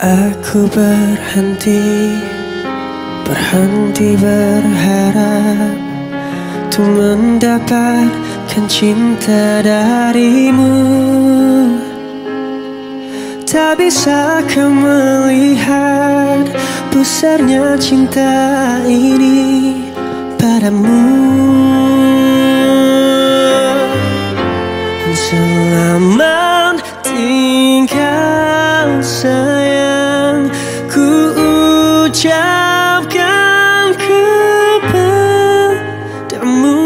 Aku berhenti berharap untuk mendapatkan cinta darimu. Tak bisa kau melihat besarnya cinta ini padamu. Selamat tinggal sayang, ku ucapkan kepadamu.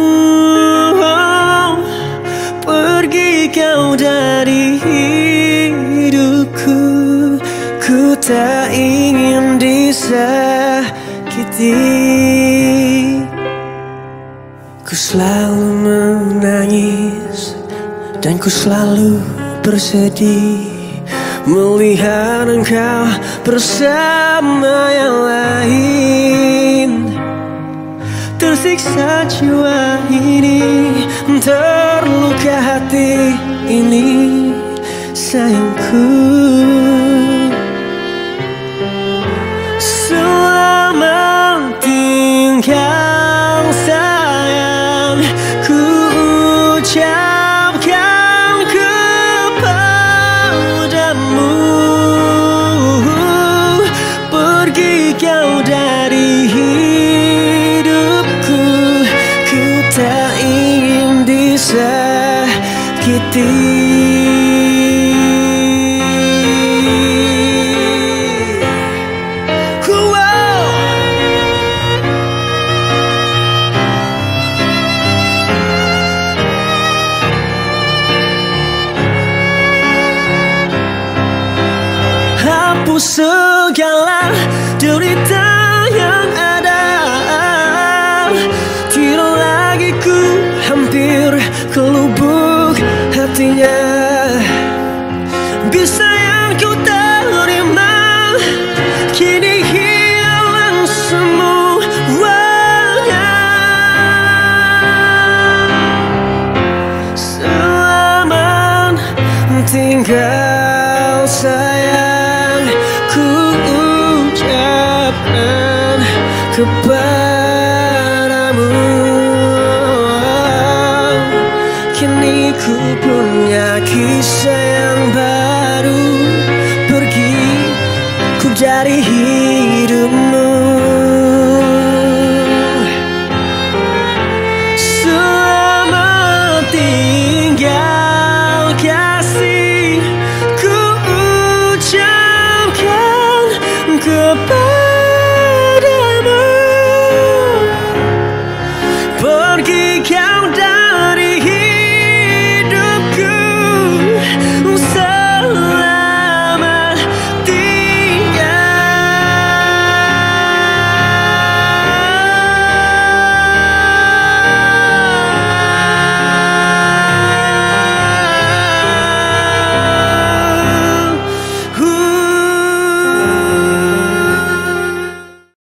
Pergi kau dari hidupku, ku tak ingin disakiti. Ku selalu menangis dan ku selalu bersedih melihat engkau bersama yang lain. Tersiksa jiwa ini, terluka hati ini, sayangku. Selamat tinggal sayang, ku ucapkan kepadamu. Pergi kau dari hidupku, ku tak ingin disakiti. Hapus segala derita yang ada, tidak lagi ku hampir ke lubuk hatinya. Bisa yang ku terima kini hilang semuanya. Selamat tinggal sayang, ku ucapkan kepadamu. Kini ku punya kisah yang baru. Pergi ku dari